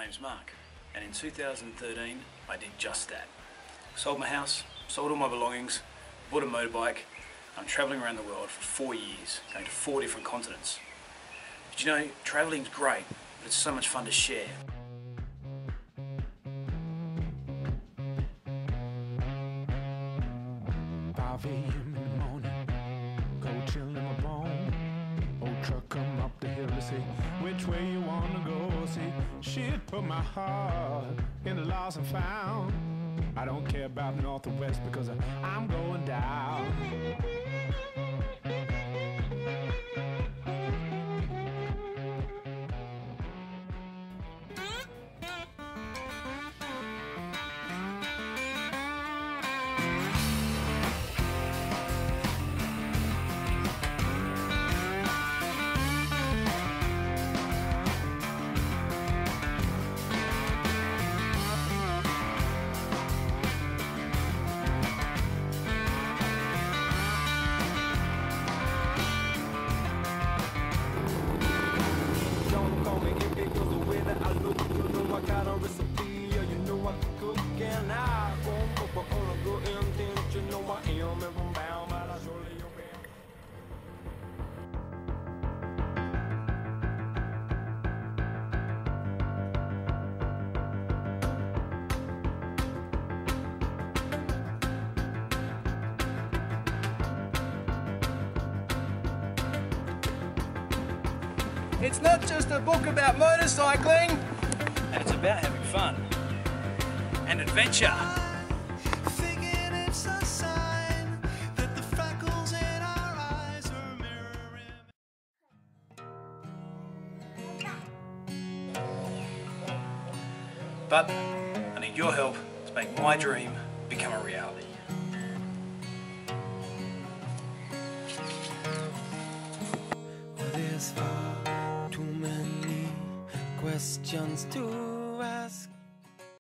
name's Mark, and in 2013 I did just that. Sold my house, sold all my belongings, bought a motorbike. I'm travelling around the world for 4 years, going to 4 different continents. But you know, travelling's great, but it's so much fun to share. In the morning, cold chill in my bone. Old truck come up the hill to see which way you wanna go. See, shit put my heart in the lost and found. I don't care about north or west because I'm going down. It's not just a book about motorcycling, and it's about having fun and adventure. But I need your help to make my dream become a reality. There's far too many questions to